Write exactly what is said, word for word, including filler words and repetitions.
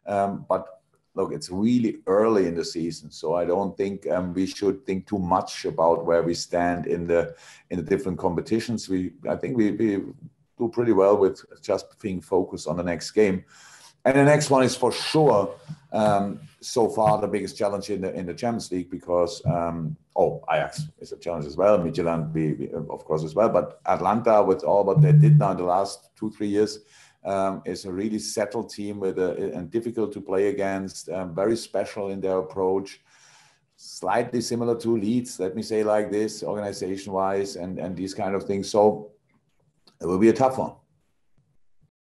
Um, but look, it's really early in the season, so I don't think um, we should think too much about where we stand in the in the different competitions. We, I think we, we do pretty well with just being focused on the next game. And the next one is for sure um, so far the biggest challenge in the in the Champions League, because um, oh, Ajax is a challenge as well, Midtjylland we, we, of course as well, but Atlanta, with all what they did now in the last two three years, um, is a really settled team with a, and difficult to play against, um, very special in their approach, slightly similar to Leeds, let me say like this, organization wise, and and these kind of things. So it will be a tough one.